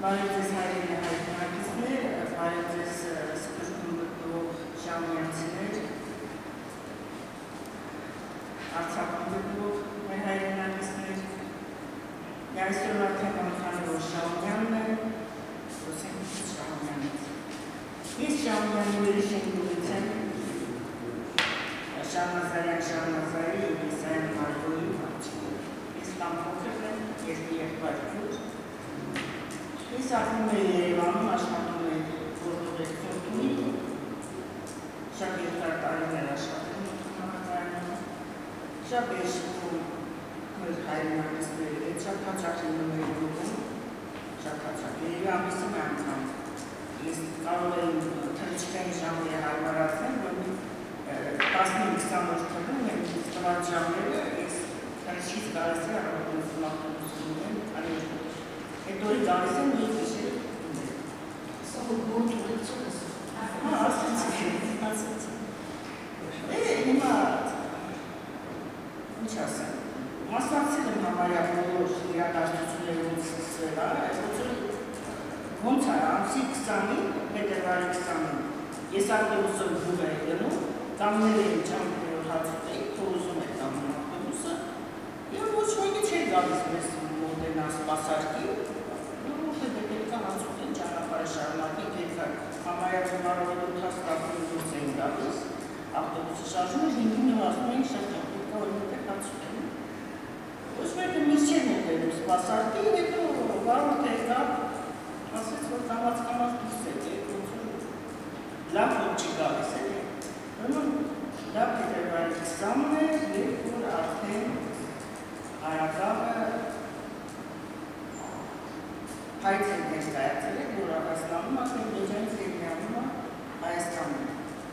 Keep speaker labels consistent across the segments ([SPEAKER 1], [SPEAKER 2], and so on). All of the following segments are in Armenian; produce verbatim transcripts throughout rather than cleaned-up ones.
[SPEAKER 1] Բարեձեզ հայրենի հայրենակիցներ, բարեձեզ սկզբում գտնվող ժամյանցիներ, Արցախում գտնվող մեր հայրենակիցներ, այսօր արդեն անդրանի որ Շահումյանն է, ոսենք Շահումյանից։ Ես Շահումյանի ուրիշենքուղից եմ, Շահնազարյան Շահնազարի և Իսայան Մարգոյի մաչկու։ Ես կամ փոքր եմ, երկու եղբայրքուր։ Ես ապրում եմ Երևանում, աշխատում եմ գործողություն տունի, շատ երկար տարիներ աշխատում համակարգում, շատ երշվում մեր հայրենակիցների հետ, շատ հաճախ լինում եմ գյուղում, շատ հաճախ։ Երևի ամիսում անգամ ես կարող եմ թռիչքային ժամերը հարմարացնել, որ տասնհինգ-քսան օր թվում եմ տված ժամերը, ես թռիչքից գալիս է առողջություն ավտոբուսում եմ, անիրկու։ Այդ օրի գալիս եմ և գիշեր ուներ։ Սա որ բոն ուղեկցում ես։ Հա, ասեցի, ասեցի։ Է, հիմա, ինչ ասեմ, մասնակցել եմ համարյա բոլոր իրադարձություններով սկսվել, ոնց է, ամսի քսանին, փետրվարի քսանին, ես ավտոբուսով գյուղ էի գնում, կանգնել էի ճամփերով հացուտեի, փորուզում է կանգնում ավտոբուսը, և ոչ մեկը չէր գալիս մեզ մոտենա սպասարկի, ու պետք է հացուտեն ճանապարհը շարունակի, պետք է համարյա ծնարովետով հաստատում դուրս էին գալիս, ավտոբուսը շարժում էր, հինգին ասում էին շատ պետք է որ մեկը հացուտեն։ Ոչ մեկը մեզ չէր մոտենում սպասարկի, հետո վարորդ եկա, ասեց, որ կամաց-կամաց դուրս եք, լավ որ չի գալիս է, ուրեմն դա փետրվարի քսանն է, երբ որ արդեն Արագավը հայց է ներկայացել է, որ Աղաստանում Ադրբեջանից Երևանում է Հայաստանում։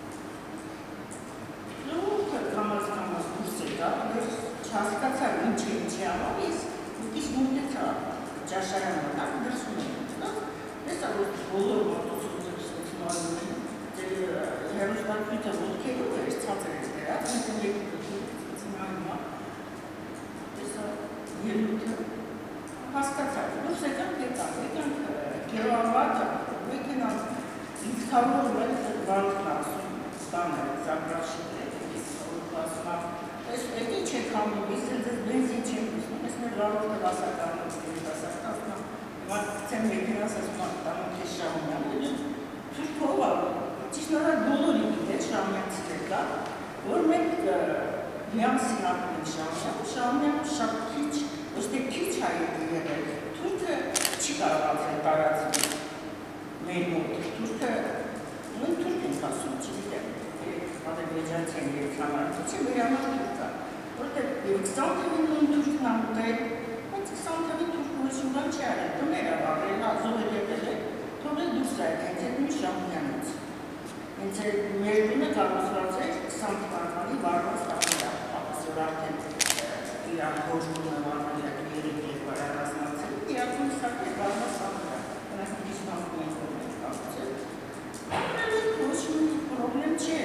[SPEAKER 1] Ու կամաց-կամաց դուրս եկա, չհասկացա ինչ է, ինչ է անում, ես մի քիչ մոտեցա ճաշարանը տակ դրսում եմ։ Ես որ բոլոր մոտոցները սկսեցին անում են, հեռուստացույցը ոտքերով էր, ցածր էր դրած, մենք երկու սկսեցին անում է, տեսա ելույթը, հասկացա, դուրս եկանք եկանք, եկանք գերոավատը, ու եկանք ինձ թավորում էլ վարորդն ասում, ստանը, զագրաշիտ է, ես ասում եմ, ես էդ ինչ եք հանում, ես էլ ձեզ բենզին չեմ ուսնում, ես մեր վարորդը վասականում, ասում եմ, Մարկցեմ մեքենաս ասում եմ, տանում կես Շահումյան, թուրք հով ալու, ճիշտ նորար բոլորի գիտեր Շահումյանցիներ կա, որ մենք միամսին ապում ենք Շահումյան, Շահումյանը շատ քիչ, ոչ թե քիչ հայերի եղել, թուրքը չի կարողացել տարածել մեր մոտ, թուրքը, նույն թուրք ենք ասում, չգիտեմ, Ադրբեջանից են երբ համարություն, մեր համար թուրք կա, որտեղ քսան թվին նույն թուրքն ամուտել, բայց քսան թվին թուրք ուրիշ ուղան չի արել, տները վաղել, հազով է ետել է, թողել դուրս է, հենց այդ մի Շահումյանից։ Հենց մեր տունը կառուցված էր քսան թվականի վարված տանիրա, ապասոր արդեն իրան հոժգունը վարվել է երեք երկար առասնացել, իրակում սակ է վարված տանիրա, նրանք մի դիսմանկում են որ ենք կառուցել։ Ապրել ոչ մի պրոբլեմ չէ,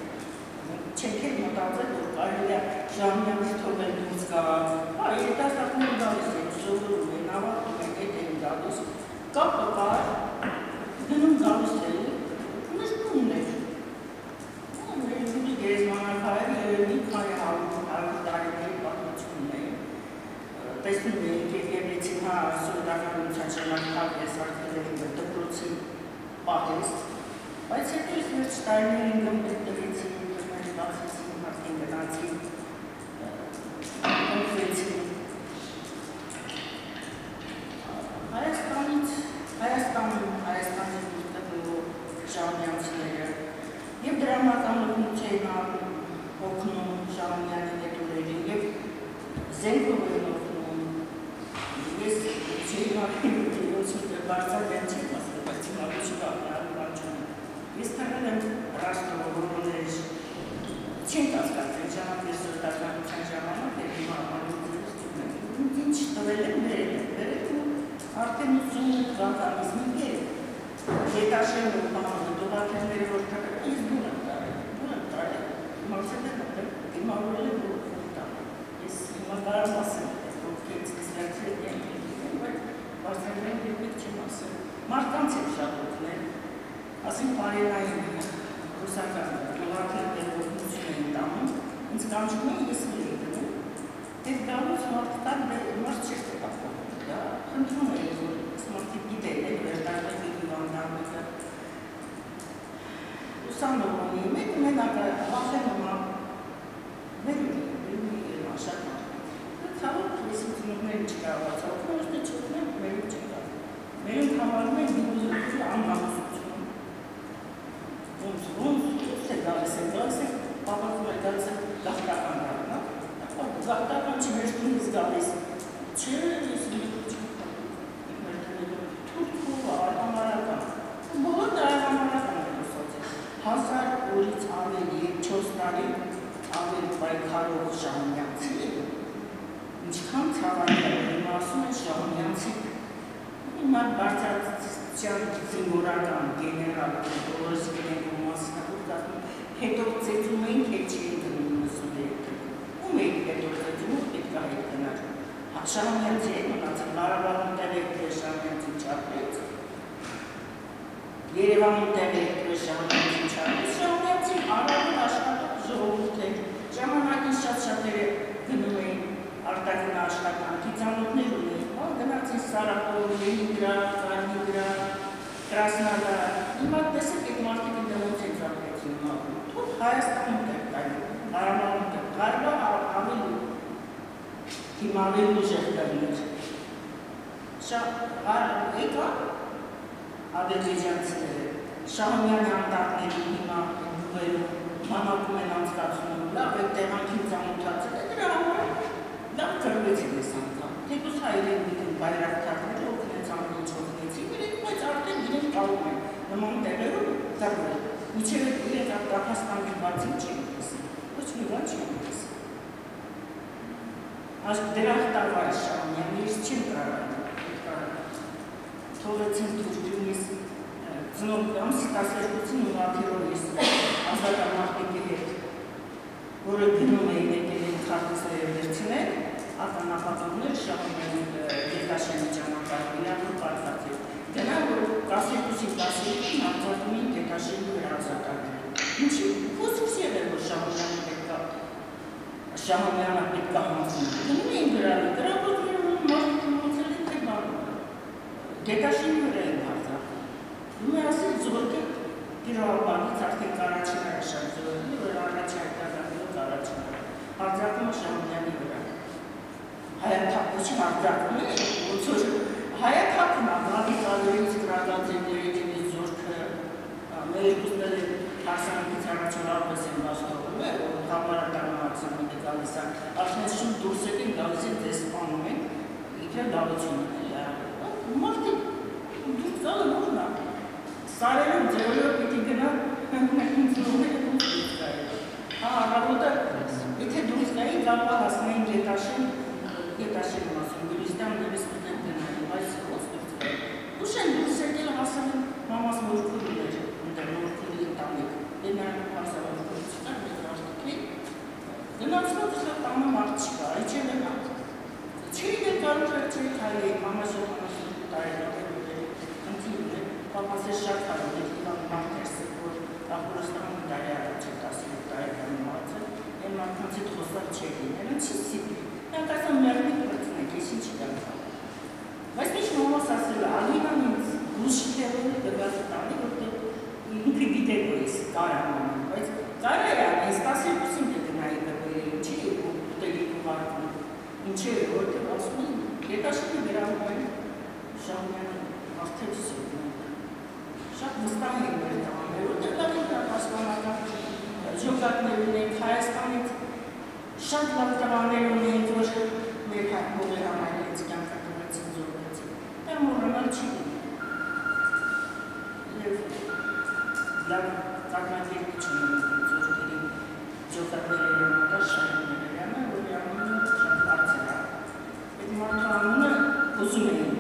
[SPEAKER 1] չենք էլ մտածել, որ կարելի է Շահումյանից թողել դուրս գա, հա, երիտասարդները գալիս են, սովորում են, ավարտում են, հետ են գալիս, կապը կար, գնում գալիս էին, մեր տունն էր։ Մեր տունի գերեզմանակարը երևի քանի հարյուր տարիների պատմությունն է։ Տեսնում էինք և եղեցին հա սովետականության շրջանակապ ես արգելել եմ դպրոցի պահեստ, բայց հետո ես մեր չտարիներին գմտեցին, մեր բացեցին, հատին գնացին, ընկվեցին։ Հայաստանից, Հայաստանում, Հայաստանի գտնվող Շահումյանցիները և դրամական օգնություն էին օգնում Շահումյանի հետ օրերին և զենքով էին օգնում։ Ես չէի մարին ոսմիտը բարձար են չեմ ասել, բայց հիմա ոչ կապնարու բանջում։ Ես թարել եմ ռաստրովորոներ չենք ասկացել ժամանակ ես սրտականության ժամանակ և հիմա ամանությունից դում եմ։ Ինչ տվել եմ, վերել եմ, վերել եմ, արդեն ուսումն թվականից մի կեր, հետաշեն ու պահանը դողատենները որ թակը, ես դուր եմ տարել, դուր եմ տարել, մաքսել եմ ատել, դիմավորել եմ որ տարել, ես հիմա կարամ ասեմ, որ կեць կստացել եմ, բայց բարձրել եմ և չեմ ասել։ մարդկանց է շատ օգնել, ասենք բարենային ռուսական գյուղակերպեր օգնություն էին տանում, ինձ կանչում էին, ես էի գնում, հետ գալուց մարդկան մարդ չէր տպապում, խնդրում էի, որ մարդիկ գիտեն, վերտարվելի հիվանդանները, ուսանողանի մեկ մենակ վախենում եմ, վերում եմ, վերում եմ շատ մարդ։ Ցավոք, ես ինձ նորմերի չկարողացա, ոչ թե չօգնեմ, վերում չկա։ Վերում համարում են դիպուզիտի անհամուսություն։ Ոնց, ոնց, ոնց է գալիս է, գալիս է, պապակում է գալիս է գաղթական գարնա, գաղթական չի վերջում ես գալիս, չէ, ես թուրքով արհամարական, բոլոր դա արհամարական է լուսած է, հազար օրից ավելի, չորս տարի ավելի պայքարող Շահումյանցի, ինչքան ցավալի է, իմ ասում են Շահումյանցի, հիմա բարձրացիան զինվորական գեներալ, բոլորս գնենք ու մասնակուր կազմում, հետո ծեծում էինք, հետ չի են գնում նսում էինք, ում էինք հետո ծեծում, պետք է հետ գնար, Շահումյանցի է մնացել, Ղարաբաղում տեղ եք դրե Շահումյանցին չապրեց, Երևանում տեղ եք դրե Շահումյանցին չապրեց, Շահումյանցին առավոտ աշխատող ժողովուրդ էր, ժամանակին շատ-շատերը գնում էին արտաքին աշխատանքի ծանոթներ ունեն, գնացին Սարապով, Լենինգրադ, Կալինինգրադ, Կրասնոդար, հիմա տեսեք այդ մարդիկ ոնց են ծաղկեցին մաղում, թող Հայաստանում տեղ կային, Ղարաբաղում տեղ, Ղարաբաղ ավելի հիմա ավելի ուժեղ կլիներ, եկա ադրբեջանցիները, Շահումյանի անտառների հիմա գյուղերում մանակում են անցկացնում, լավ է տեղանքին ծանոթացել է, դրա համար լավ կրվեցին ես անգամ, թեկուզ հայրեն միտին բայրակթարները օգնեց ամենից օգնեցին, բայց արդեն իրենք կարող են նման տեղերում կրվել, միջև իրենք Արտաքաստանի բացին չեն տեսել, ոչ մի բան չեն տեսել։ Դրախտավար Շահումյան, ես չեմ կարան, թողեցին դուրջում ես ծնոտգամ սիտասերկուցին ու աթիրով ես ազատամարտիկի հետ, որը գնում էին եկել են քարտեզները վերցնել, ականապատողներ Շահումյանի Գետաշենի ճանապարհը իրան որ պատված էր։ Գնա որ տասներկուսին տասներկուսին արձակում էին Գետաշենի վրա ազատագրել։ Ինչի խոսքս եղել որ Շահումյանը պետք է Շահումյանը պետք է հանձնել։ Գնում էին գրավի, գրավողները մարդիկ մոծել են թե բանում։ Գետաշենի վրա են արձակում։ Դու մի ասել զորքեք Կիրովաբանից արդեն Կարաչինարը շատ զորքն որ առաջ հայտարարելով Կարաչինարը։ Արձակումը Շահումյանի վրա։ Հայաթափուչի արձակում է, ոնց որ հայաթափն աղավի կալորից գրադաձերների դեպի զորքը մեր երկուսները հարսանքից առաջով ապես են բաստողում է, որ համարատարն հարսանիք է գալիս է, արդեն շում դուրս եկին գալիս են ձեզ սպանում են, իքեր լավություն է մարդիկ դուրս գալը նորն է, սարերում ձերելով պիտի գնա զորները դուրս դուրս գայել, հա առավոտը, եթե դուրս գայի գալվա հասնային Գետաշեն Գետաշենում ասում, Գյուլիստան նևես մտեն գնային, բայց ոնց դուրս գայել, ուշ են դուրս եկել ասում են մամաս նորքուր ուներ, ունդեր նորքուրի ընտանիք, դե նրանք հարսավարքուրից չկար, մեկ աշտիքի, գնացնոց սա տանը մարդ չկա, իչել են ատ, չի դեր կարող էր չի քայլեի, մամաս ու մամաս ու տարելավեր ուներ, ընթիում է, պապաս է շատ հարում է, իվան մարդ էր սեկ, որ Ախորստանում տարի առաջ է տասնյոթ տարեկան մացը, են մարդկանցիտ խոստակ չէ լինել, չի սիպի, նրանք ասան մերնիկ պրծնեք, ես ինչ գանցա։ Բայց միշտ մամաս ասել է, Ալինան ինձ գուշիկ է որ դգազը տանի, որտեղ ինքը գիտեր որ ես կարամ անեմ, բայց կարա է անես տասներկուսին դե գնայի դրվերի, ինչի ու ուտելիք ու վարկում, ինչի է, որտեղ ասում են, Գետաշենի գրավում են Շահումյանը արդեն սյոնում են, շատ վստահ են մեր տղաներ, որտեղ լավ են պաշտպանական ժողատներ ունենք, Հայաստանից շատ լավ տղաներ ունենք, որ մեր հողեր համայնից կյանքատվեցին զորվեցին, դա մոռանալ չի լինի։ Եվ լավ կազմակերպիչ ունենք զորքերի ժողատները եղնատար Շահումյանը, որի անունը շատ բարձր է։ Այդ մարդու անունը ուզում էին։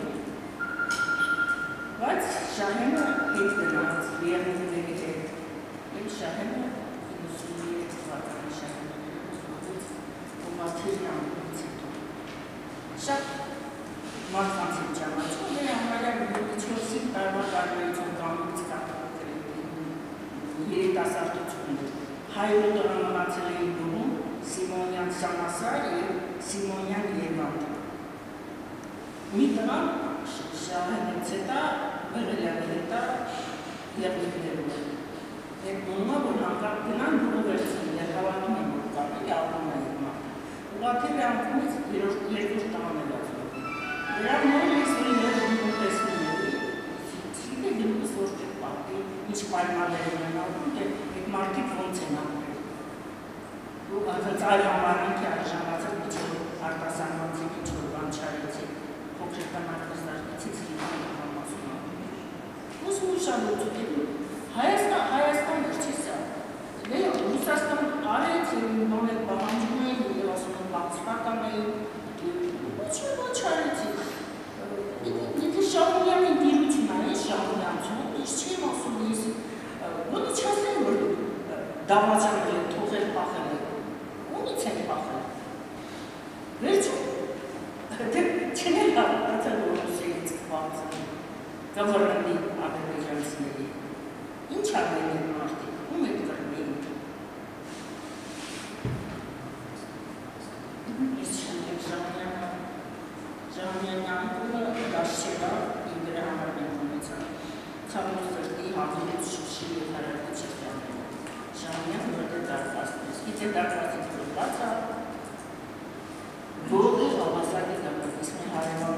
[SPEAKER 1] Բայց Շահենը հետ գնաց, եղնիկների հետ, և Շահենը ուսումնի թվականի Շահենները ուսումնից ու մաթերի անունից հետո։ Շատ մարդկանց են ճանաչում, դե համարյա չորսին տարվա աշխարհայցում կամից կապել երիտասարդություններ։ Հայրը դրամացել էին դուրում Սիմոնյան Սամասար և Սիմոնյան Եվանդ։ Մի տնան շահենից հետա, բեղելյաներ հետա եղլիքներում են։ Եկ նունումա, որ հանգապ գնան դուրովերցին, երկավանում են որ կապել, ալվում է եկ մարդը։ Ուղատել է անկումից երկուր տանել ածվով։ Դրա նոր ես որ ես դուրում տեսնում էի, սիդե դրումս որ տեք պատի, ինչ պայմաններ են ալվում, եկ մարդիկ ոնց են ապրել։ Ու ծայր համարնիք է արժանացել միջով արտասանվածի միջով բան չարեցի, փոքրական արտասարդիցից լինում համասում ապրել։ Ուսմ ու շալոցու Հայաստան չի սա, Ռուսաստան արեց և նոնել բաղանջում էին, և ասում են բացպական էին, ոչ ոչ արեցի։ Եթե Շահումյանին դիրություն այն Շահումյանցում, ինչ չեմ ասում ես, ոնից չասեն, որ դավաճանել են, թողել պախել են, ոնից են պախել։ Վերջում, չեն էլ հատացել, որ Ռուսիայից կված են, գավառնի ադրբեջանցիների։ Ինչ արմեն են մարդիկ, ում եք կրմեին։ Ես չեմ եք Ժանյանը, Ժանյանը անկումը դաշչեվա, իմ դրա համար մենք ունեցան, ծավոս սրտի հազորուց շուշի և հարակի չեղյանը։ Ժանյանը որտե դարվաստպես, գիտե դարվաստից որ բացա, որը հավասակի դարվաստից մի հարևան